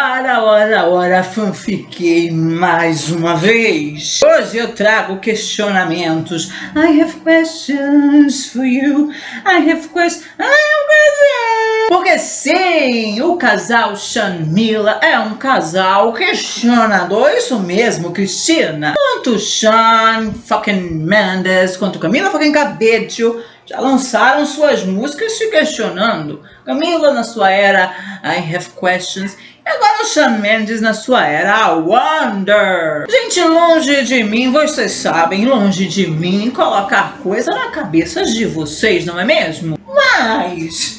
Ora, fanfiquei mais uma vez. Hoje eu trago questionamentos. I have questions for you. I have questions. Porque sim, o casal Shawn Miller é um casal questionador. Isso mesmo, Cristina. Tanto Shawn fucking Mendes quanto Camila fucking Cabello já lançaram suas músicas se questionando. Camila na sua era I Have Questions e agora o Shawn Mendes na sua era I Wonder. Gente, longe de mim, vocês sabem, longe de mim colocar coisa na cabeça de vocês, não é mesmo? Mas...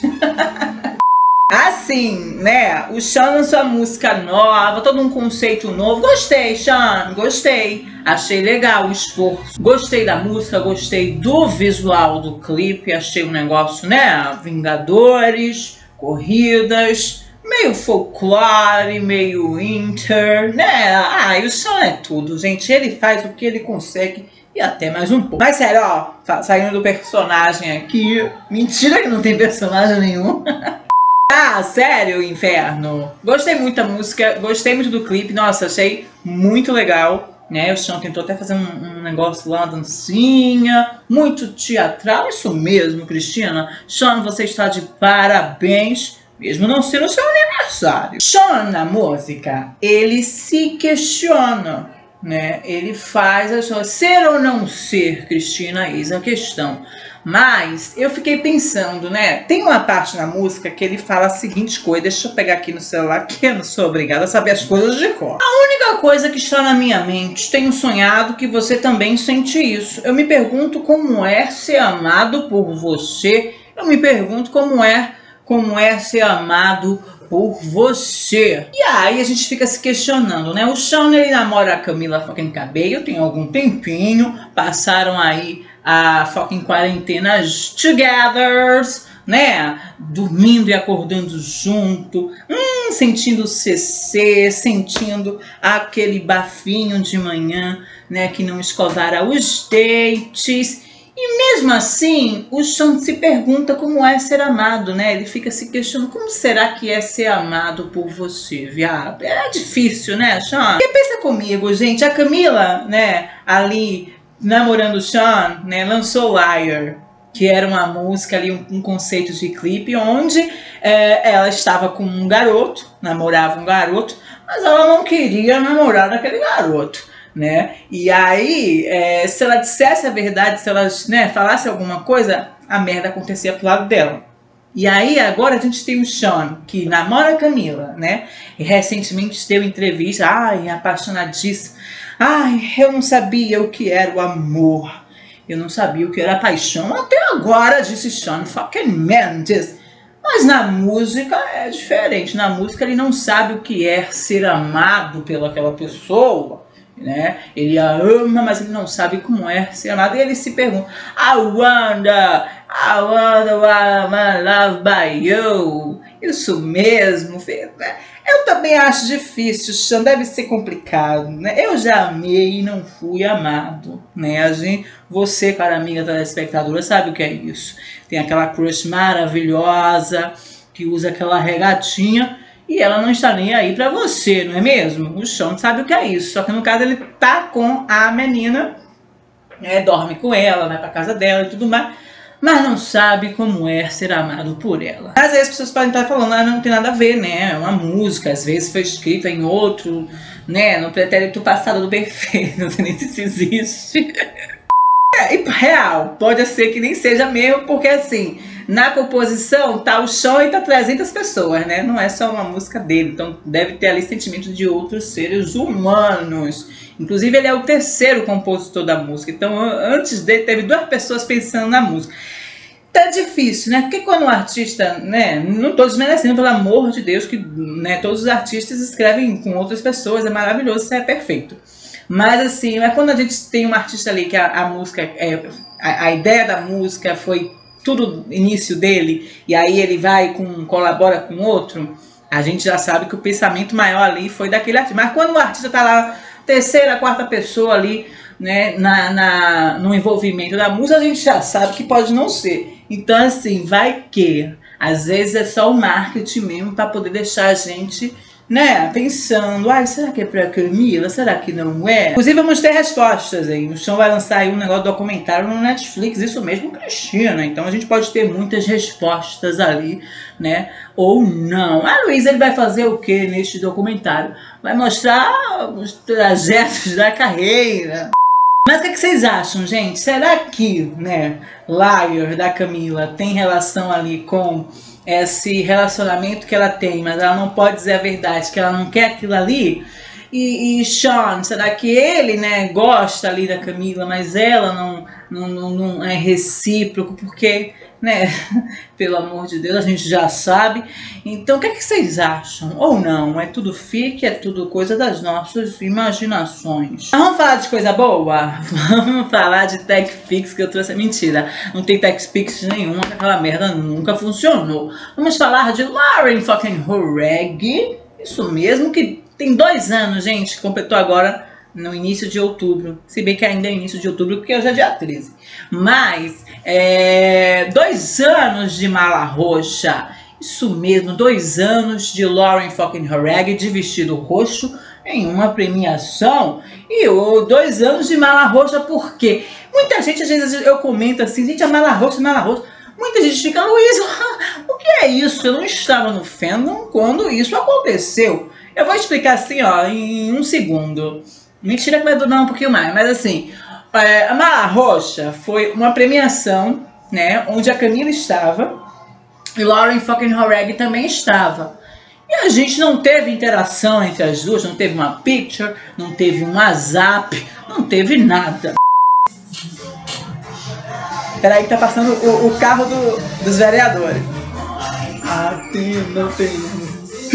assim, né? O Shawn lançou a música nova, todo um conceito novo. Gostei, Shawn, gostei. Achei legal o esforço. Gostei da música, gostei do visual do clipe. Achei um negócio, né? Vingadores, corridas, meio folclore, meio inter, né? Ah, e o Shawn é tudo, gente. Ele faz o que ele consegue. E até mais um pouco. Mas sério, ó, saindo do personagem aqui. Mentira que não tem personagem nenhum. Ah, sério, inferno. Gostei muito da música, gostei muito do clipe. Nossa, achei muito legal, né? O Shawn tentou até fazer um negócio lá, uma dancinha, muito teatral. Isso mesmo, Cristina. Shawn, você está de parabéns, mesmo não sendo o seu aniversário. Shawn, na música, ele se questiona, né? Ele faz a sua ser ou não ser, Cristina, eis a questão. Mas eu fiquei pensando, né? Tem uma parte na música que ele fala a seguinte coisa. Deixa eu pegar aqui no celular, que eu não sou obrigada a saber as coisas de cor. A única coisa que está na minha mente, tenho sonhado que você também sente isso. Eu me pergunto como é ser amado por você. Eu me pergunto como é ser amado por você. E aí a gente fica se questionando, né? O Shawn, ele namora a Camila fucking Cabello tem algum tempinho. Passaram aí a fucking quarentena together, né? Dormindo e acordando junto, sentindo o CC, sentindo aquele bafinho de manhã, né? Que não escovara os dentes. E mesmo assim, o Shawn se pergunta como é ser amado, né? Ele fica se questionando, como será que é ser amado por você, viado? É difícil, né, Shawn? Porque pensa comigo, gente, a Camila, né, ali namorando o Shawn, né, lançou Liar, que era uma música ali, um conceito de clipe, onde ela estava com um garoto, namorava um garoto, mas ela não queria namorar aquele garoto, né? E aí, se ela dissesse a verdade, se ela, né, falasse alguma coisa, a merda acontecia pro lado dela. E aí, agora a gente tem o Shawn, que namora a Camila, né? E recentemente deu entrevista, ai, apaixonadíssimo. Ai, eu não sabia o que era o amor. Eu não sabia o que era a paixão. Até agora, disse Shawn fucking Mendes. Mas na música é diferente. Na música ele não sabe o que é ser amado pelaquela pessoa, né? Ele a ama, mas ele não sabe como é ser amado. E ele se pergunta, I wonder why I'm loved by you. Isso mesmo, eu também acho difícil, Shawn, deve ser complicado, né? Eu já amei e não fui amado, né? Você, cara amiga telespectadora, sabe o que é isso? Tem aquela crush maravilhosa que usa aquela regatinha e ela não está nem aí pra você, não é mesmo? O Shawn sabe o que é isso, só que no caso ele tá com a menina, né? Dorme com ela, vai pra casa dela e tudo mais, mas não sabe como é ser amado por ela. Às vezes as pessoas podem estar falando, ah, não tem nada a ver, né? É uma música, às vezes foi escrita em outro, né? No pretérito passado do perfeito, não sei nem se isso existe. E real, pode ser que nem seja mesmo, porque assim, na composição tá o Shawn e tá 300 pessoas, né? Não é só uma música dele, então deve ter ali sentimentos de outros seres humanos. Inclusive ele é o terceiro compositor da música, então antes dele teve 2 pessoas pensando na música. Tá difícil, né? Porque quando um artista, né? Não tô desmerecendo, pelo amor de Deus, que, né, todos os artistas escrevem com outras pessoas, é maravilhoso, isso é perfeito. Mas assim, é quando a gente tem um artista ali que a música, a ideia da música foi tudo início dele, e aí ele vai colabora com outro, a gente já sabe que o pensamento maior ali foi daquele artista. Mas quando o artista tá lá, terceira, quarta pessoa ali, né, no envolvimento da música, a gente já sabe que pode não ser. Então assim, vai que às vezes é só o marketing mesmo para poder deixar a gente né, pensando, ai, será que é pra Camila? Será que não é? Inclusive vamos ter respostas aí. O Shawn vai lançar aí um negócio documentário no Netflix, isso mesmo, Cristina. Então a gente pode ter muitas respostas ali, né, ou não. A Luísa, ele vai fazer o que neste documentário? Vai mostrar os trajetos da carreira. Mas o que vocês acham, gente? Será que, né, Liar da Camila tem relação ali com esse relacionamento que ela tem, mas ela não pode dizer a verdade, que ela não quer aquilo ali? E Shawn, será que ele, né, gosta ali da Camila, mas ela não é recíproco, porque, né, pelo amor de Deus, a gente já sabe. Então, o que vocês acham? Ou não? É tudo fique, é tudo coisa das nossas imaginações. Vamos falar de coisa boa? Vamos falar de TechPix, que eu trouxe a mentira. Não tem TechPix nenhuma, aquela merda nunca funcionou. Vamos falar de Lauren fucking Horeg. Isso mesmo, que tem 2 anos, gente, completou agora no início de outubro. Se bem que ainda é início de outubro, porque hoje é dia 13. Mas, 2 anos de mala roxa. Isso mesmo, 2 anos de Lauren fucking Horeg de vestido roxo em uma premiação. E 2 anos de mala roxa, por quê? Muita gente, às vezes eu comento assim, gente, a mala roxa, mala roxa. Muita gente fica, Luísa, o que é isso? Eu não estava no fandom quando isso aconteceu. Eu vou explicar assim, ó, em 1 segundo. Mentira que vai durar um pouquinho mais, mas assim, a mala roxa foi uma premiação, né, onde a Camila estava e Lauren fucking Horeg também estava. E a gente não teve interação entre as duas, não teve uma picture, não teve um WhatsApp, não teve nada. Peraí que tá passando o carro dos vereadores. Não tem.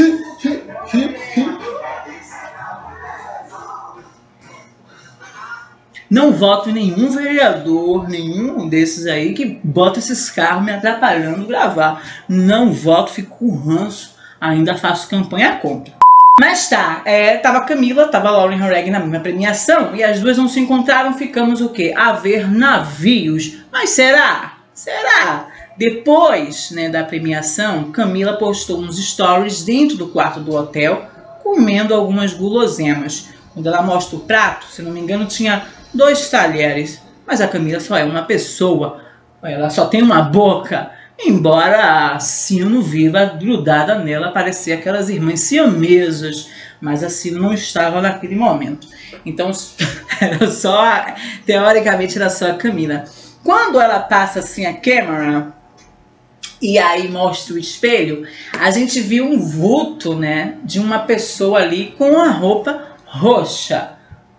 Não voto em nenhum vereador, nenhum desses aí que bota esses carros me atrapalhando gravar. Não voto, fico com ranço, ainda faço campanha contra. Mas tá, tava a Camila, tava a Lauren Horeg na mesma premiação e as duas não se encontraram, ficamos o quê? A ver navios. Mas será? Será? Depois, né, da premiação, Camila postou uns stories dentro do quarto do hotel, comendo algumas guloseimas. Quando ela mostra o prato, se não me engano, tinha 2 talheres. Mas a Camila só é uma pessoa, ela só tem uma boca. Embora a Sino viva grudada nela, parecia aquelas irmãs siamesas, mas a Sino não estava naquele momento. Então, teoricamente, era só a Camila. Quando ela passa assim a câmera e aí mostra o espelho, a gente viu um vulto, né, de uma pessoa ali com a roupa roxa.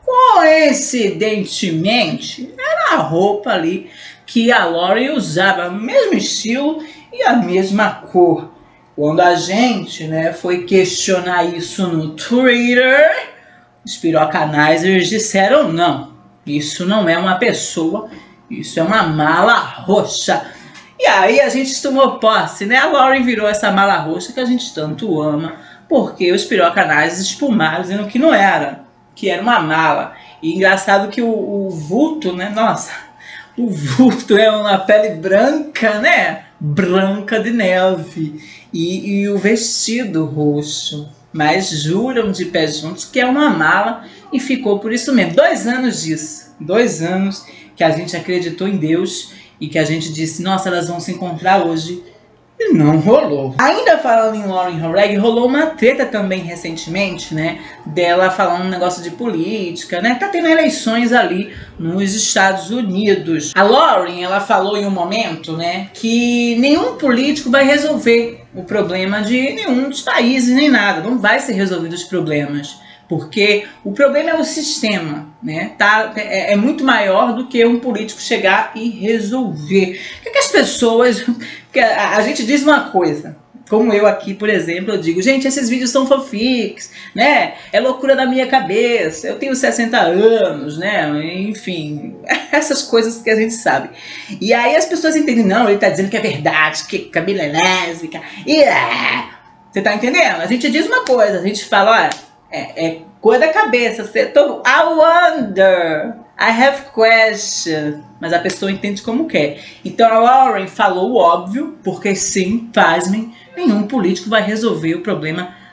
Coincidentemente, era a roupa ali que a Lauren usava, o mesmo estilo e a mesma cor. Quando a gente, né, foi questionar isso no Twitter, os pirocanizers disseram não, isso não é uma pessoa, isso é uma mala roxa. E aí a gente tomou posse, né? A Lauren virou essa mala roxa que a gente tanto ama, porque os pirocanizers espumaram dizendo que não era, que era uma mala. E engraçado que o vulto, né? Nossa, o vulto é uma pele branca, né? Branca de neve. E o vestido roxo. Mas juram de pé juntos que é uma mala e ficou por isso mesmo. 2 anos disso. 2 anos que a gente acreditou em Deus e que a gente disse, nossa, elas vão se encontrar hoje. E não rolou. Ainda falando em Lauren Horeg, rolou uma treta também recentemente, né? Dela falando um negócio de política, né? Tá tendo eleições ali nos Estados Unidos. A Lauren, ela falou em um momento, né? Que nenhum político vai resolver o problema de nenhum dos países, nem nada. Não vai ser resolvido os problemas. Porque o problema é o sistema, né? É muito maior do que um político chegar e resolver. O que as pessoas... A gente diz uma coisa, como eu aqui, por exemplo, eu digo, gente, esses vídeos são fanfics, né? É loucura da minha cabeça, eu tenho 60 anos, né? Enfim, essas coisas que a gente sabe. E aí as pessoas entendem, não, ele tá dizendo que é verdade, que Camila é lésbica. Você tá entendendo? A gente diz uma coisa, a gente fala, olha, é coisa da cabeça, I wonder, I have questions, mas a pessoa entende como quer. Então a Lauren falou o óbvio, porque sim, pasmem, nenhum político vai resolver o problema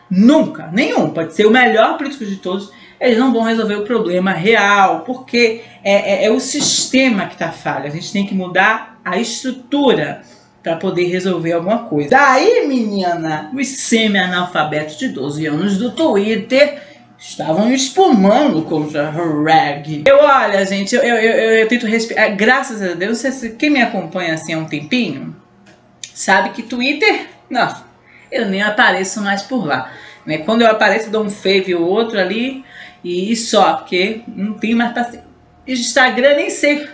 Nunca, nenhum. Pode ser o melhor político de todos, eles não vão resolver o problema real, porque é o sistema que está falho. A gente tem que mudar a estrutura para poder resolver alguma coisa. Daí, menina, os semi-analfabetos de 12 anos do Twitter estavam espumando contra a Reg. Olha, gente, eu tento respirar. Graças a Deus, quem me acompanha assim há um tempinho, sabe que Twitter, não, eu nem apareço mais por lá. Né? Quando eu apareço, dou um fave ou outro ali e só, porque não tem mais paciência. Instagram, nem sei.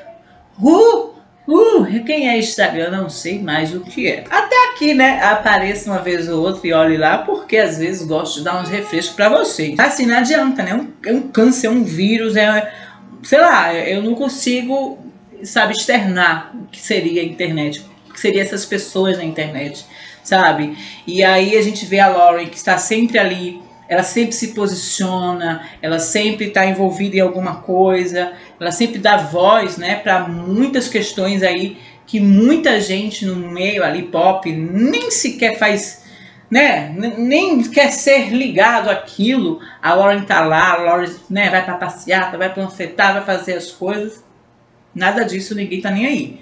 Quem é Instagram? Não sei mais o que é. Até aqui, né? Apareço uma vez ou outra e olhe lá, porque às vezes gosto de dar uns refrescos pra vocês. Assim, não adianta, né? É um câncer, é um vírus, sei lá, eu não consigo, sabe, externar o que seria a internet, o que seriam essas pessoas na internet, sabe? E aí a gente vê a Lauren, que está sempre ali, ela sempre se posiciona, ela sempre está envolvida em alguma coisa, ela sempre dá voz, né, para muitas questões aí que muita gente no meio ali pop nem sequer faz, né, nem quer ser ligado àquilo. A Lauren tá lá, a Lauren, né, vai para passeata, vai panfletar, vai fazer as coisas, nada disso, ninguém tá nem aí.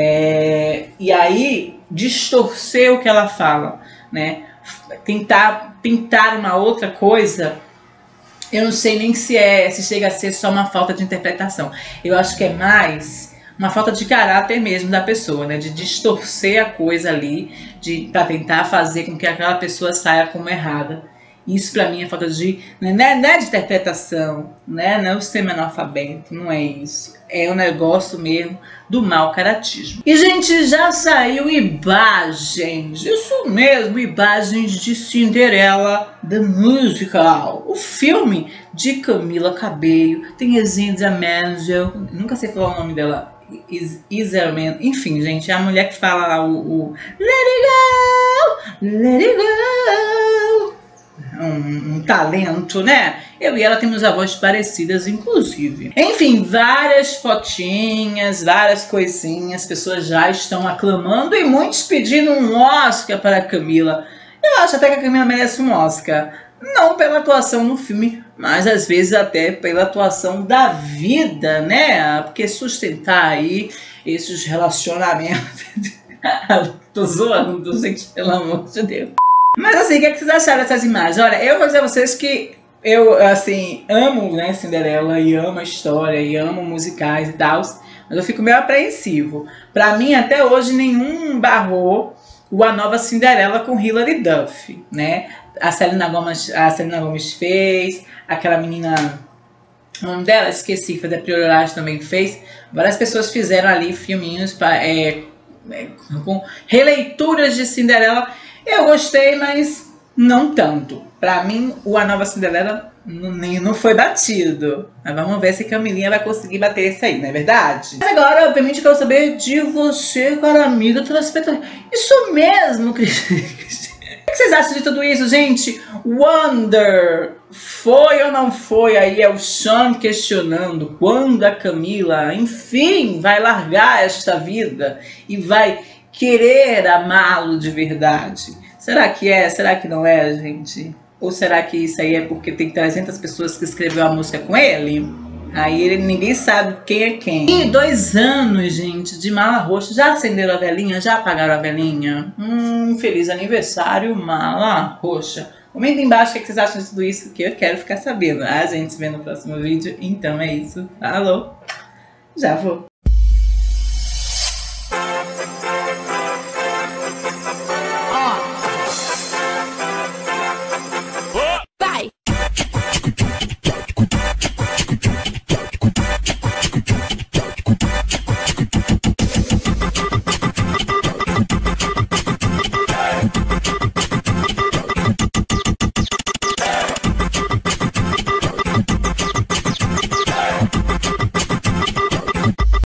E aí distorcer o que ela fala, né? Tentar uma outra coisa, eu não sei nem se chega a ser só uma falta de interpretação. Eu acho que é mais uma falta de caráter mesmo da pessoa, né? De distorcer a coisa ali, para tentar fazer com que aquela pessoa saia como errada. Isso pra mim é falta de, não é de interpretação, né? Não é o sistema analfabeto, não é isso. É um negócio mesmo do mau caratismo. E, gente, já saiu imagens, isso mesmo, imagens de Cinderella The Musical. O filme de Camila Cabello, tem Ezine Menzel, nunca sei falar o nome dela, Iserman, enfim, gente, é a mulher que fala lá o Let It Go, Let It Go. Um talento, né? Eu e ela temos avós parecidas, inclusive. Enfim, várias fotinhas, várias coisinhas, pessoas já estão aclamando e muitos pedindo um Oscar para a Camila. Eu acho até que a Camila merece um Oscar. Não pela atuação no filme, mas às vezes até pela atuação da vida, né? Porque sustentar aí esses relacionamentos... Tô zoando, gente, pelo amor de Deus. Mas assim, o que vocês acharam dessas imagens? Olha, eu vou dizer a vocês que eu, assim, amo, né, Cinderela, e amo a história, e amo musicais e tal, mas eu fico meio apreensivo. Pra mim, até hoje, nenhum barrou A Nova Cinderela com Hilary Duff, né? A Selena Gomez fez, aquela menina, o nome dela, esqueci, foi da Prioridade também também fez. Várias pessoas fizeram ali filminhos com releituras de Cinderela. Eu gostei, mas não tanto. Pra mim, A Nova Cinderela não foi batido. Mas vamos ver se Camilinha vai conseguir bater isso aí, não é verdade? Mas agora, obviamente, eu quero saber de você, cara amiga telespectador. Isso mesmo, Cris. O que vocês acham de tudo isso, gente? Wonder, foi ou não foi? Aí é o Sean questionando quando a Camila, enfim, vai largar esta vida e vai querer amá-lo de verdade. Será que é? Será que não é, gente? Ou será que isso aí é porque tem 300 pessoas que escreveu a música com ele? Aí ninguém sabe quem é quem. E 2 anos, gente, de Mala Roxa. Já acenderam a velhinha? Já apagaram a velhinha? Feliz aniversário, Mala Roxa. Comenta embaixo o que vocês acham de tudo isso, que eu quero ficar sabendo. A gente se vê no próximo vídeo. Então é isso. Falou. Já vou.